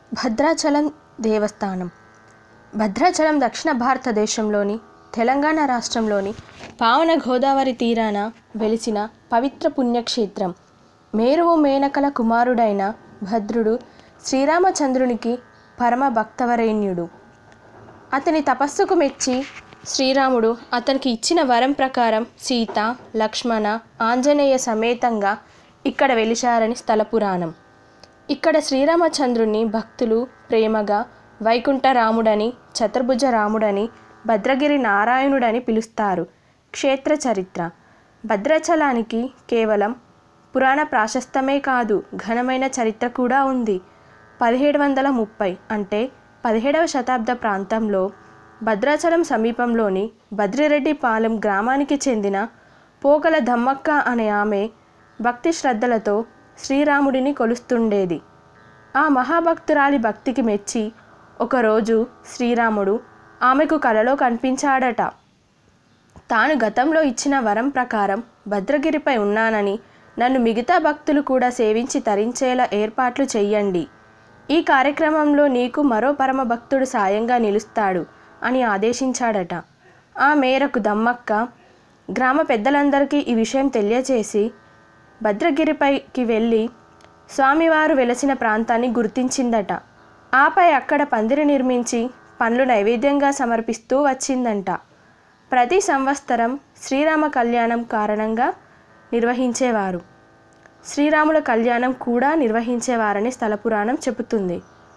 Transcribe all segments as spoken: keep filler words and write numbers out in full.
భద్రాచలం దేవస్థానం. భద్రాచలం దక్షిణ భారతదేశంలోని తెలంగాణ రాష్ట్రంలోని పావన గోదావరి తీరాన వెలిసిన పవిత్ర పుణ్యక్షేత్రం. మేరువు మేనకల కుమారుడైన భద్రుడు శ్రీరామచంద్రునికి పరమ భక్తవరేణ్యుడు. అతని తపస్సుకు మెచ్చి శ్రీరాముడు అతనికి ఇచ్చిన వరం ప్రకారం సీత, లక్ష్మణ, ఆంజనేయ సమేతంగా ఇక్కడ వెలిశారని స్థల పురాణం. ఇక్కడ శ్రీరామచంద్రుని భక్తులు ప్రేమగా వైకుంఠ రాముడని, చతుర్భుజ రాముడని, భద్రగిరి నారాయణుడని పిలుస్తారు. క్షేత్ర చరిత్ర. భద్రాచలానికి కేవలం పురాణ ప్రాశస్తమే కాదు, ఘనమైన చరిత్ర కూడా ఉంది. పదిహేడు వందల ముప్పై అంటే పదిహేడవ శతాబ్ద ప్రాంతంలో భద్రాచలం సమీపంలోని బద్రిరెడ్డిపాలెం గ్రామానికి చెందిన పోకల దమ్మక్క అనే ఆమె భక్తి శ్రద్ధలతో శ్రీరాముడిని కొలుస్తుండేది. ఆ మహాభక్తురాలి భక్తికి మెచ్చి ఒకరోజు శ్రీరాముడు ఆమెకు కలలో కనిపించాడట. తాను గతంలో ఇచ్చిన వరం ప్రకారం భద్రగిరిపై ఉన్నానని, నన్ను మిగతా భక్తులు కూడా సేవించి తరించేలా ఏర్పాట్లు చెయ్యండి. ఈ కార్యక్రమంలో నీకు మరో పరమ భక్తుడు సాయంగా నిలుస్తాడు అని ఆదేశించాడట. ఆ మేరకు దమ్మక్క గ్రామ పెద్దలందరికీ ఈ విషయం తెలియచేసి భద్రగిరిపైకి వెళ్ళి స్వామివారు వెలసిన ప్రాంతాన్ని గుర్తించిందట. ఆపై అక్కడ పందిరి నిర్మించి పండ్లు నైవేద్యంగా సమర్పిస్తూ వచ్చిందంట. ప్రతి సంవత్సరం శ్రీరామ కళ్యాణం కారణంగా నిర్వహించేవారు. శ్రీరాముల కళ్యాణం కూడా నిర్వహించేవారని స్థల పురాణం చెబుతుంది.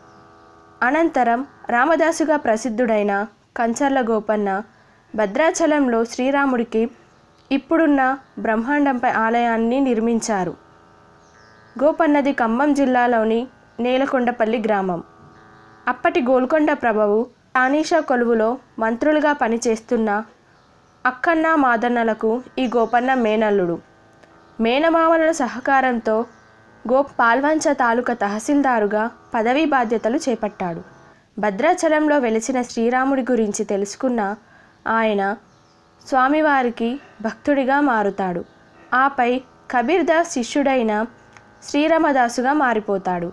అనంతరం రామదాసుగా ప్రసిద్ధుడైన కంచర్ల గోపన్న భద్రాచలంలో శ్రీరాముడికి ఇప్పుడున్న బ్రహ్మాండంపై ఆలయాన్ని నిర్మించారు. గోపన్నది ఖమ్మం జిల్లాలోని నేలకొండపల్లి గ్రామం. అప్పటి గోల్కొండ ప్రభువు తానీషా కొలువులో మంత్రులుగా పనిచేస్తున్న అక్కన్న మాదన్నలకు ఈ గోపన్న మేనల్లుడు. మేనమామల సహకారంతో గో పాల్వంచ తాలూకా తహసీల్దారుగా పదవీ బాధ్యతలు చేపట్టాడు. భద్రాచలంలో వెలిసిన శ్రీరాముడి గురించి తెలుసుకున్న ఆయన స్వామివారికి భక్తుడిగా మారుతాడు. ఆపై కబీర్ దాస్ శిష్యుడైన శ్రీరామదాసుగా మారిపోతాడు.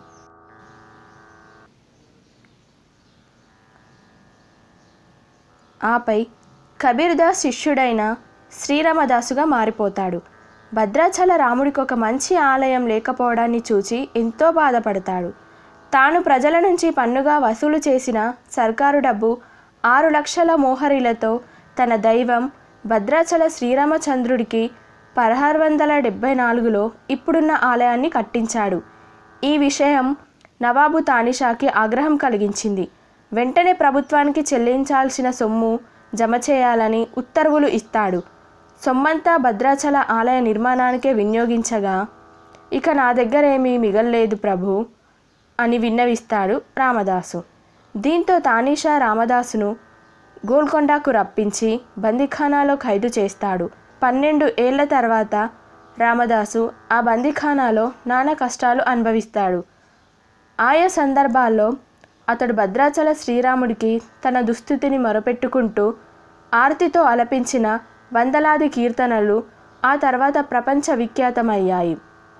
ఆపై కబీర్ దాస్ శిష్యుడైన శ్రీరామదాసుగా మారిపోతాడు. భద్రాచల రాముడికి ఒక మంచి ఆలయం లేకపోవడాన్ని చూచి ఎంతో బాధపడతాడు. తాను ప్రజల నుంచి పన్నుగా వసూలు చేసిన సర్కారు డబ్బు ఆరు లక్షల మోహరీలతో తన దైవం భద్రాచల శ్రీరామచంద్రుడికి పదహారు వందల డెబ్బై నాలుగులో ఇప్పుడున్న ఆలయాన్ని కట్టించాడు. ఈ విషయం నవాబు తానిషాకి ఆగ్రహం కలిగించింది. వెంటనే ప్రభుత్వానికి చెల్లించాల్సిన సొమ్ము జమ చేయాలని ఉత్తర్వులు ఇస్తాడు. సొమ్మంతా భద్రాచల ఆలయ నిర్మాణానికే వినియోగించగా, ఇక నా దగ్గర ఏమీ మిగల్లేదు ప్రభు అని విన్నవిస్తాడు రామదాసు. దీంతో తానీషా రామదాసును గోల్కొండకు రప్పించి బందీఖానాలో ఖైదు చేస్తాడు. పన్నెండు ఏళ్ల తర్వాత రామదాసు ఆ బందీఖానాలో నానా కష్టాలు అనుభవిస్తాడు. ఆయా సందర్భాల్లో అతడు భద్రాచల శ్రీరాముడికి తన దుస్థితిని మొరపెట్టుకుంటూ ఆర్తితో ఆలపించిన వందలాది కీర్తనలు ఆ తర్వాత ప్రపంచ విఖ్యాతమయ్యాయి.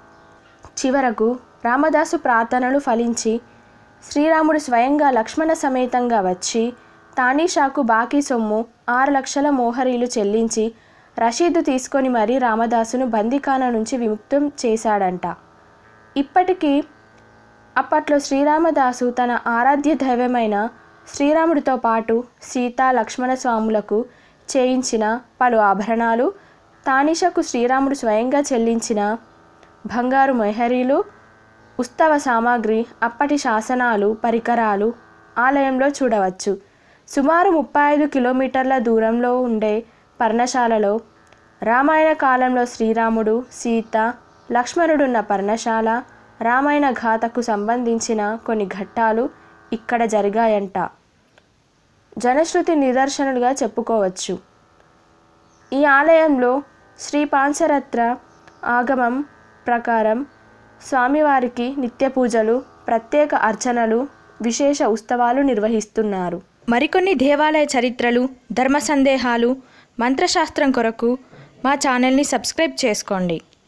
చివరకు రామదాసు ప్రార్థనలు ఫలించి శ్రీరాముడు స్వయంగా లక్ష్మణ సమేతంగా వచ్చి తానీషాకు బాకీ సొమ్ము ఆరు లక్షల మోహరీలు చెల్లించి రసీదు తీసుకొని మరీ రామదాసును బందీఖానా నుంచి విముక్తం చేశాడంట. ఇప్పటికీ అప్పట్లో శ్రీరామదాసు తన ఆరాధ్య దైవమైన శ్రీరాముడితో పాటు సీత, లక్ష్మణ స్వాములకు చేయించిన పలు ఆభరణాలు, తానీషకు శ్రీరాముడు స్వయంగా చెల్లించిన బంగారు మొహరీలు, ఉత్సవ సామాగ్రి, అప్పటి శాసనాలు, పరికరాలు ఆలయంలో చూడవచ్చు. సుమారు ముప్పై ఐదు కిలోమీటర్ల దూరంలో ఉండే పర్ణశాలలో రామాయణ కాలంలో శ్రీరాముడు, సీత, లక్ష్మణుడున్న పర్ణశాల, రామాయణ గాథకు సంబంధించిన కొన్ని ఘట్టాలు ఇక్కడ జరిగాయంట. జనశ్రుతి నిదర్శనలుగా చెప్పుకోవచ్చు. ఈ ఆలయంలో శ్రీ పాంచరత్న ఆగమం ప్రకారం స్వామివారికి నిత్య పూజలు, ప్రత్యేక అర్చనలు, విశేష ఉత్సవాలు నిర్వహిస్తున్నారు. మరికొన్ని దేవాలయ చరిత్రలు, ధర్మ సందేహాలు, మంత్రశాస్త్రం కొరకు మా ఛానల్ని సబ్స్క్రైబ్ చేసుకోండి.